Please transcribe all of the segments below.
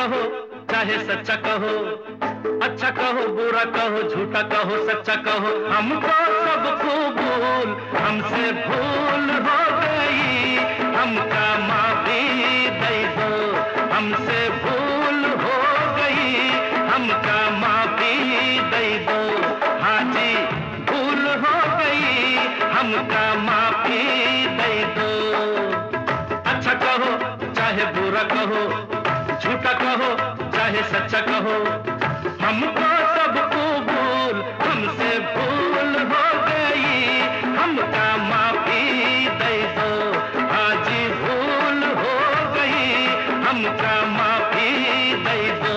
कहो चाहे सच्चा कहो, अच्छा कहो बुरा कहो, झूठा कहो सच्चा कहो, हमको सब कबूल, हमसे भूल हो गई, हमका माफी दे दो, हमसे भूल हो गई, हमका माफी दे दो। हाँ जी भूल हो गई, हमका माफी दे दो। अच्छा कहो चाहे बुरा कहो, झूठा कहो चाहे सच्चा कहो, हमको सब कबूल, हमसे भूल हो गई, हमका माफी दे दो। हाँ जी भूल हो गई, हमका माफी दे दो।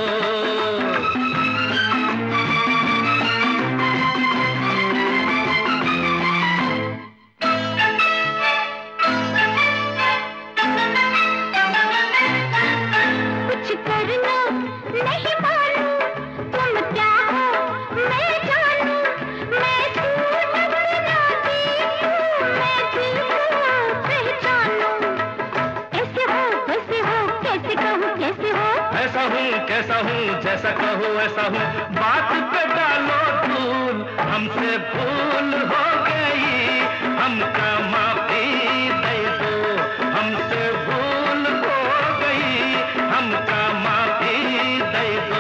कैसा हूँ जैसा कहो ऐसा हूँ, बात पे डालो धूल, हमसे भूल हो गई, हमका माफी दे दो, हमसे भूल हो गई, हमका माफी दे दो।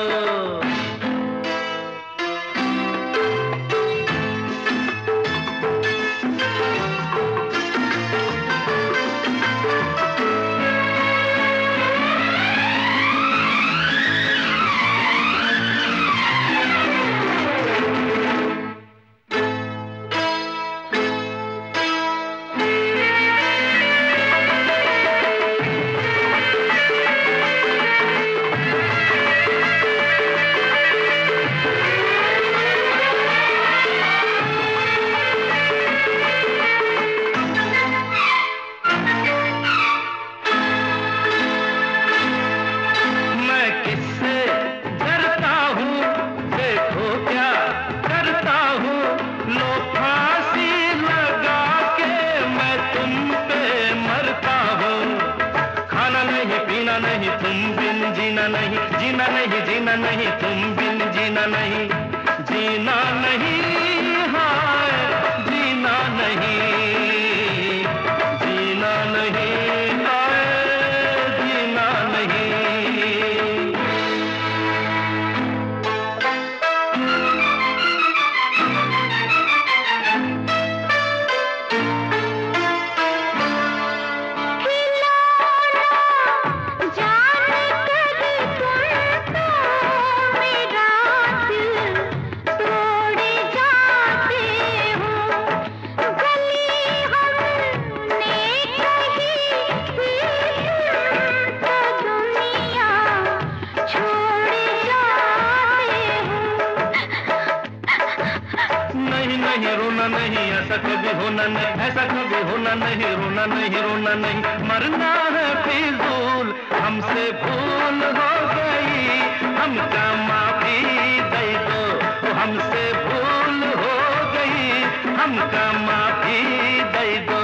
जीना नहीं तुम बिन जीना नहीं, जीना नहीं हाय जीना नहीं, जीना नहीं हाय जीना नहीं। रोना नहीं ऐसा कभी होना नहीं, ऐसा कभी होना नहीं, रोना नहीं रोना नहीं, मरना है फिजूल, हमसे भूल हो गई, हमका माफी दे दो, हमसे भूल हो गई, हमका माफी दे दो।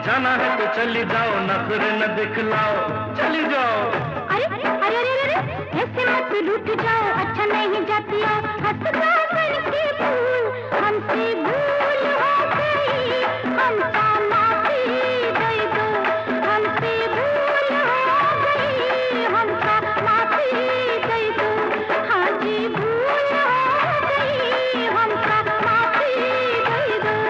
जाना है तो चली जाओ, नखरे न दिखलाओ, चली जाओ। अरे अरे अरे अरे, ऐसे मत लूट जाओ, अच्छा नहीं जाती हो, हंस जाओ करके भूल, हमसे भूल हो गई, हमका माफी दे दो, हमसे भूल हो गई, हमका माफी दे दो, हाँ जी भूल हो गई, हमका माफी दे दो,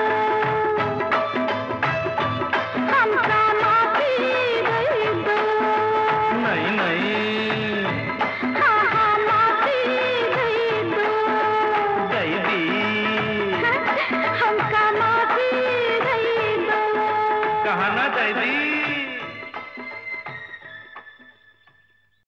हमका माफी दे दो। नहीं नहीं, हाँ हाँ माफी दे दो, दे दी। हमका माफी दे दो। कहा ना दे दी।